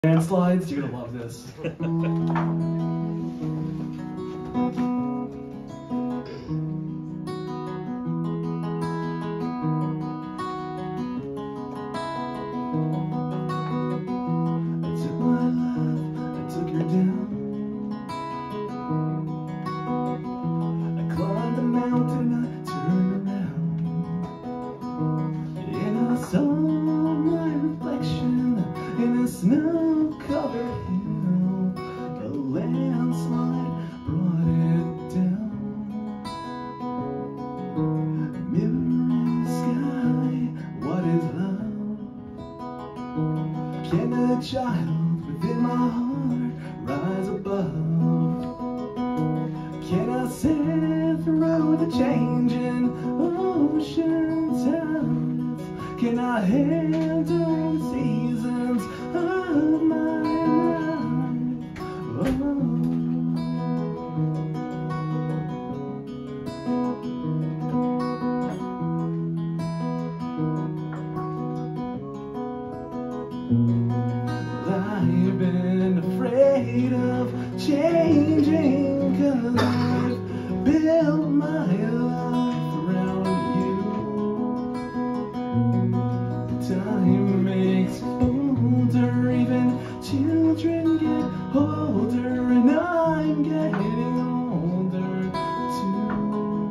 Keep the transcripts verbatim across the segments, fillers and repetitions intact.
Landslides, you're gonna love this. I took my love, I took her down. I climbed the mountain, I turned around, and I saw my reflection in a snow-covered hill. A landslide brought it down. A mirror in the sky, what is love? Can a child within my heart rise above? Can I sail through the changing ocean tides? Can I handle the seasons of my life? Oh. I've been afraid of changing, 'cause I've built my life around you. Time makes older, even children get older, and I'm getting older too.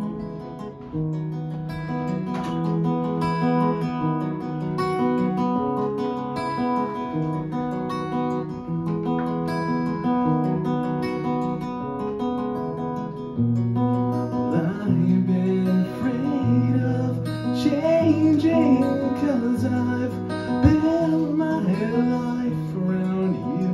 I've been afraid of changing, 'cause I've built my life around you.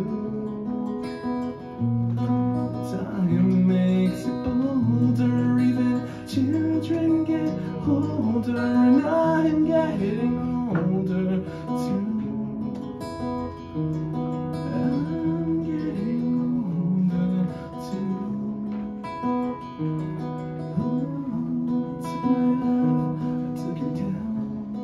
Time makes it older, even children get older, and I'm getting older too. I'm getting older too. Oh, took my love, I took her down.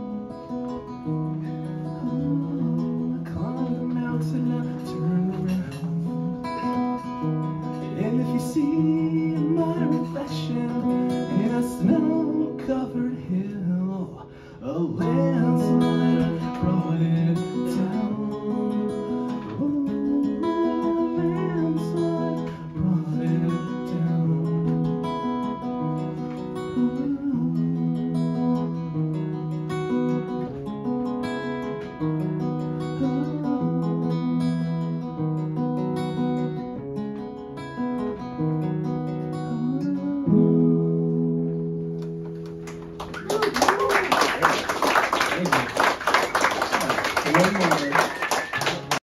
Oh, I climbed the mountain, I turned around, and if you see my reflection in a snow-covered hill, a landslide brought it down. Oh, a landslide brought it down. One more.